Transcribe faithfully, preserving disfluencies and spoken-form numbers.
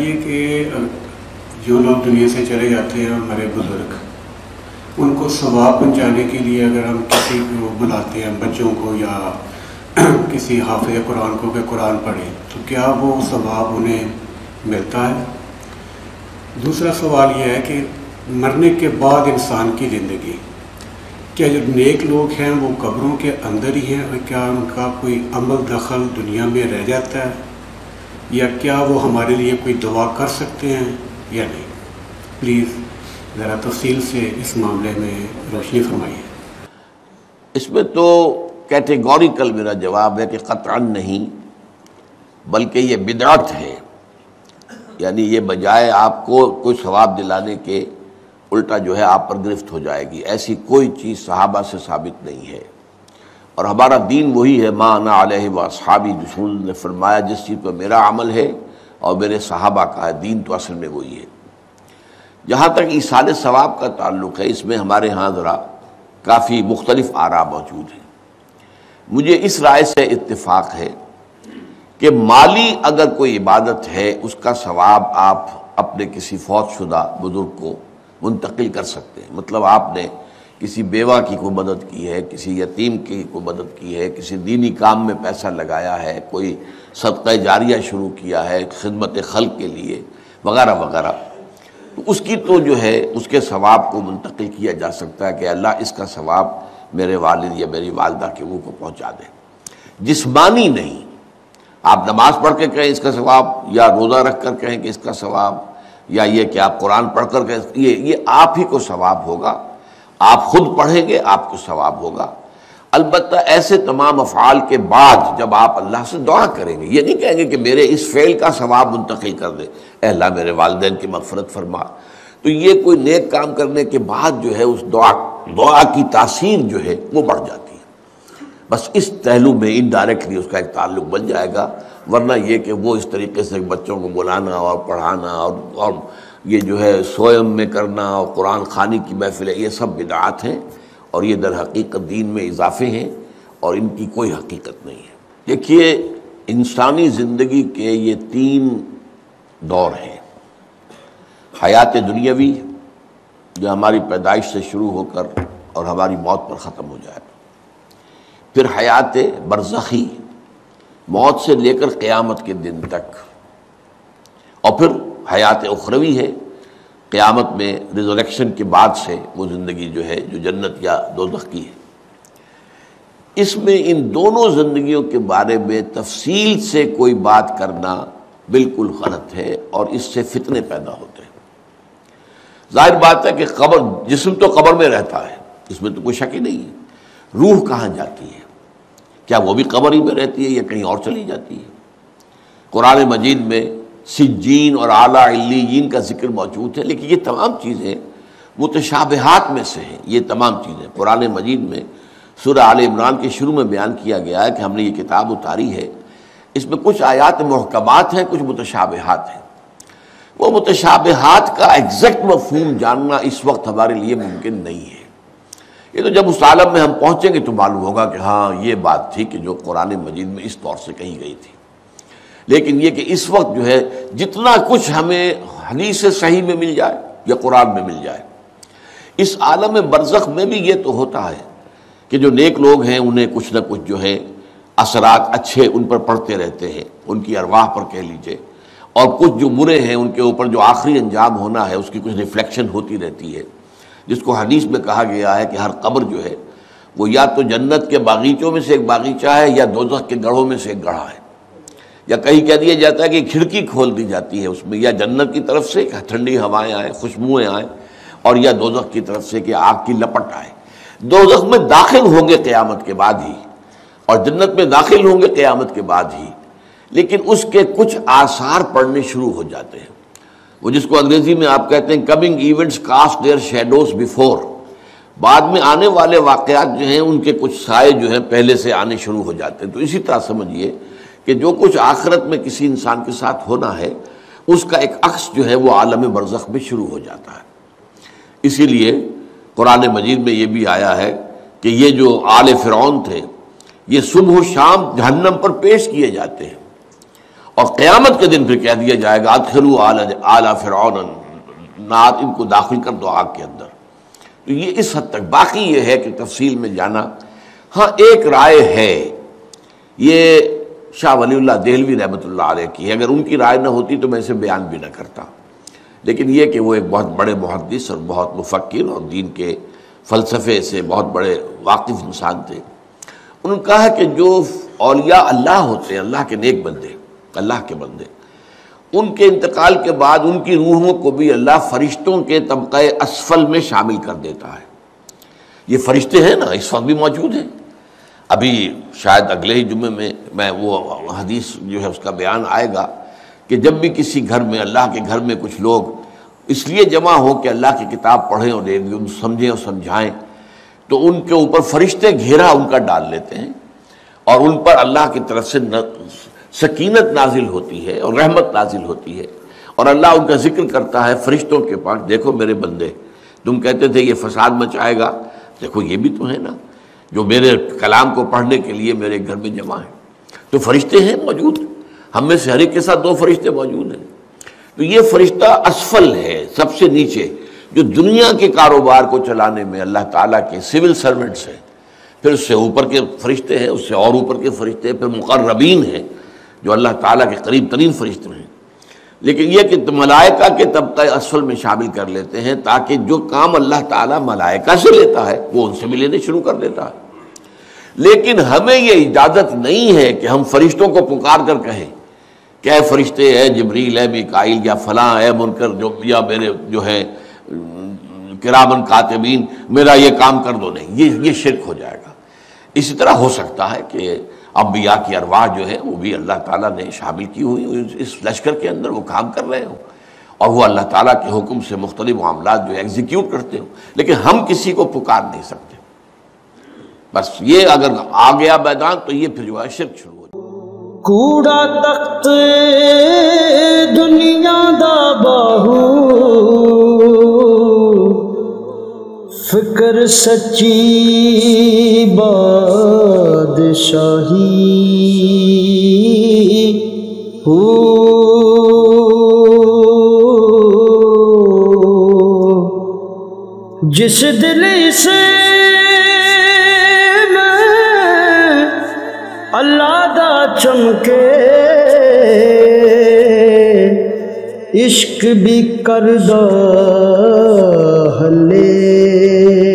بتائیے کہ جو لوگ دنیا سے چلے جاتے ہیں ہمارے بزرگ، ان کو ثواب پہنچانے کے لیے اگر ہم کسی کو بلاتے ہیں، بچوں کو یا کسی حافظ قرآن کو کہ قرآن پڑھیں، تو کیا وہ ثواب انہیں ملتا ہے؟ دوسرا سوال یہ ہے کہ مرنے کے بعد انسان کی زندگی، کیا جو نیک لوگ ہیں وہ قبروں کے اندر ہی ہیں، اور کیا ان کا کوئی عمل دخل دنیا میں رہ جاتا ہے، یا کیا وہ ہمارے لیے کوئی دعا کر سکتے ہیں یا نہیں؟ پلیز ذرا تفصیل سے اس معاملے میں روشنی فرمائیے۔ اس میں تو کیٹیگوریکل میرا جواب ہے کہ قطعاً نہیں، بلکہ یہ بدعت ہے، یعنی یہ بجائے آپ کو کوئی ثواب دلانے کے الٹا جو ہے آپ پر گرفت ہو جائے گی، ایسی کوئی چیز صحابہ سے ثابت نہیں ہے۔ اور ہمارا دین وہی ہے، ما انا علیہ واصحابی، رسول نے فرمایا جس چیز پر میرا عمل ہے اور میرے صحابہ کا ہے، دین تو اصل میں وہی ہے۔ جہاں تک ایصال ثواب کا تعلق ہے، اس میں ہمارے ہاں ذرا کافی مختلف آراء موجود ہیں۔ مجھے اس رائے سے اتفاق ہے کہ مالی اگر کوئی عبادت ہے، اس کا ثواب آپ اپنے کسی فوت شدہ بزرگ کو منتقل کر سکتے ہیں۔ مطلب آپ نے کسی بیوہ کی کوئی مدد کی ہے، کسی یتیم کی کوئی مدد کی ہے، کسی دینی کام میں پیسہ لگایا ہے، کوئی صدقہ جاریہ شروع کیا ہے خدمت خلق کے لیے وغیرہ وغیرہ، تو اس کی تو جو ہے اس کے ثواب کو منتقل کیا جا سکتا ہے کہ اللہ اس کا ثواب میرے والد یا میری والدہ کے منہ کو پہنچا دے۔ جسمانی نہیں، آپ نماز پڑھ کے کہیں اس کا ثواب، یا روزہ رکھ کر کہیں کہ اس کا ثواب، یا یہ کہ آپ قرآن پڑھ کر کہیں، یہ یہ آپ ہی کو ثواب ہوگا، آپ خود پڑھیں گے آپ کو ثواب ہوگا۔ البتہ ایسے تمام افعال کے بعد جب آپ اللہ سے دعا کریں گے، یہ نہیں کہیں گے کہ میرے اس فعل کا ثواب منتقل کر دے، اے اللہ میرے والدین کی مغفرت فرما، تو یہ کوئی نیک کام کرنے کے بعد جو ہے اس دعا دعا کی تاثیر جو ہے وہ بڑھ جاتی ہے۔ بس اس پہلو میں انڈائریکٹلی اس کا ایک تعلق بن جائے گا، ورنہ یہ کہ وہ اس طریقے سے بچوں کو بلانا اور پڑھانا اور اور یہ جو ہے سوئم میں کرنا اور قرآن خوانی کی محفلیں، یہ سب بدعات ہیں، اور یہ در حقیقت دین میں اضافے ہیں، اور ان کی کوئی حقیقت نہیں ہے۔ دیکھیے، انسانی زندگی کے یہ تین دور ہیں: حیات دنیاوی جو ہماری پیدائش سے شروع ہو کر اور ہماری موت پر ختم ہو جائے، پھر حیات برزخی موت سے لے کر قیامت کے دن تک، اور پھر حیات اخروی ہے قیامت میں ریزریکشن کے بعد سے وہ زندگی جو ہے جو جنت یا دوزخ کی ہے۔ اس میں ان دونوں زندگیوں کے بارے میں تفصیل سے کوئی بات کرنا بالکل غلط ہے، اور اس سے فتنے پیدا ہوتے ہیں۔ ظاہر بات ہے کہ قبر، جسم تو قبر میں رہتا ہے، اس میں تو کوئی شک ہی نہیں ہے، روح کہاں جاتی ہے؟ کیا وہ بھی قبر ہی میں رہتی ہے یا کہیں اور چلی جاتی ہے؟ قرآن مجید میں سجین اور اعلیٰ علیین کا ذکر موجود ہے، لیکن یہ تمام چیزیں متشابہات میں سے ہیں۔ یہ تمام چیزیں قرآن مجید میں سورہ آل عمران کے شروع میں بیان کیا گیا ہے کہ ہم نے یہ کتاب اتاری ہے، اس میں کچھ آیات محکمات ہیں، کچھ متشابہات ہیں۔ وہ متشابہات کا ایگزیکٹ مفہوم جاننا اس وقت ہمارے لیے ممکن نہیں ہے۔ یہ تو جب اس عالم میں ہم پہنچیں گے تو معلوم ہوگا کہ ہاں یہ بات تھی کہ جو قرآن مجید میں اس طور سے کہی گئی تھی۔ لیکن یہ کہ اس وقت جو ہے جتنا کچھ ہمیں حدیث صحیح میں مل جائے یا قرآن میں مل جائے، اس عالم برزخ میں بھی یہ تو ہوتا ہے کہ جو نیک لوگ ہیں انہیں کچھ نہ کچھ جو ہے اثرات اچھے ان پر پڑتے رہتے ہیں، ان کی ارواح پر کہہ لیجئے، اور کچھ جو برے ہیں ان کے اوپر جو آخری انجام ہونا ہے اس کی کچھ ریفلیکشن ہوتی رہتی ہے، جس کو حدیث میں کہا گیا ہے کہ ہر قبر جو ہے وہ یا تو جنت کے باغیچوں میں سے ایک باغیچہ ہے یا دوزخ کے گڑھوں میں سے ایک گڑھا ہے، یا کہیں کہہ دیا جاتا ہے کہ کھڑکی کھول دی جاتی ہے اس میں، یا جنت کی طرف سے ٹھنڈی ہوائیں آئیں، خوشبوئیں آئیں، اور یا دوزخ کی طرف سے کہ آگ کی لپٹ آئے۔ دوزخ میں داخل ہوں گے قیامت کے بعد ہی، اور جنت میں داخل ہوں گے قیامت کے بعد ہی، لیکن اس کے کچھ آثار پڑنے شروع ہو جاتے ہیں، وہ جس کو انگریزی میں آپ کہتے ہیں coming events cast their shadows before, بعد میں آنے والے واقعات جو ہیں ان کے کچھ سائے جو ہیں پہلے سے آنے شروع ہو جاتے ہیں۔ تو اسی طرح سمجھیے کہ جو کچھ آخرت میں کسی انسان کے ساتھ ہونا ہے اس کا ایک عکس جو ہے وہ عالم برزخ میں شروع ہو جاتا ہے۔ اسی لیے قرآن مجید میں یہ بھی آیا ہے کہ یہ جو آل فرعون تھے یہ صبح و شام جہنم پر پیش کیے جاتے ہیں، اور قیامت کے دن پھر کہہ دیا جائے گا ادخلوا آل فرعون النار، ان کو داخل کر دو آگ کے اندر۔ تو یہ اس حد تک، باقی یہ ہے کہ تفصیل میں جانا، ہاں ایک رائے ہے، یہ شاہ ولی اللہ دہلوی رحمۃ اللہ علیہ کی ہے، اگر ان کی رائے نہ ہوتی تو میں اسے بیان بھی نہ کرتا، لیکن یہ کہ وہ ایک بہت بڑے محدث اور بہت مفکر اور دین کے فلسفے سے بہت بڑے واقف انسان تھے، انہوں نے کہا کہ جو اولیاء اللہ ہوتے ہیں، اللہ کے نیک بندے، اللہ کے بندے، ان کے انتقال کے بعد ان کی روحوں کو بھی اللہ فرشتوں کے طبقہ اسفل میں شامل کر دیتا ہے۔ یہ فرشتے ہیں نا، اس وقت بھی موجود ہیں، ابھی شاید اگلے ہی جمعے میں میں وہ حدیث جو ہے اس کا بیان آئے گا کہ جب بھی کسی گھر میں، اللہ کے گھر میں کچھ لوگ اس لیے جمع ہو کہ اللہ کی کتاب پڑھیں اور ان سمجھیں اور سمجھائیں، تو ان کے اوپر فرشتے گھیرا ان کا ڈال لیتے ہیں اور ان پر اللہ کی طرف سے سکینت نازل ہوتی ہے اور رحمت نازل ہوتی ہے، اور اللہ ان کا ذکر کرتا ہے فرشتوں کے پاس، دیکھو میرے بندے، تم کہتے تھے یہ فساد مچائے گا، دیکھو یہ بھی تو ہے نا جو میرے کلام کو پڑھنے کے لیے میرے گھر میں جمع ہیں۔ تو فرشتے ہیں موجود، ہم میں سے ہر ایک کے ساتھ دو فرشتے موجود ہیں۔ تو یہ فرشتہ اسفل ہے، سب سے نیچے، جو دنیا کے کاروبار کو چلانے میں اللہ تعالیٰ کے سول سرونٹس ہیں، پھر اس سے اوپر کے فرشتے ہیں، اس سے اور اوپر کے فرشتے ہیں، پھر مقربین ہیں جو اللہ تعالیٰ کے قریب ترین فرشتے ہیں۔ لیکن یہ کہ ملائکہ کے طبقہ اسفل میں شامل کر لیتے ہیں تاکہ جو کام اللہ تعالیٰ ملائکہ سے لیتا ہے وہ ان سے بھی لینے شروع کر دیتا ہے۔ لیکن ہمیں یہ اجازت نہیں ہے کہ ہم فرشتوں کو پکار کر کہیں کہ اے فرشتے، اے جبریل، اے میکائیل، یا فلاں، اے منکر، جو یا میرے جو ہے کرامن کاتبین، میرا یہ کام کر دو، نہیں، یہ یہ شرک ہو جائے گا۔ اسی طرح ہو سکتا ہے کہ انبیاء کی ارواح جو ہے وہ بھی اللہ تعالیٰ نے شامل کی ہوئی اس لشکر کے اندر، وہ کام کر رہے ہوں اور وہ اللہ تعالیٰ کے حکم سے مختلف معاملات جو ایگزیکیوٹ کرتے ہوں، لیکن ہم کسی کو پکار نہیں سکتے۔ بس یہ اگر آ گیا میدان تو یہ پھر جو ہے شرک شروع ہو جائے۔ کوڑا تخت دنیا دا باہو، فکر سچی بادشاہی، ہو جس دل سے میں اللہ دا چمکے، عشق بھی کردہ ہلے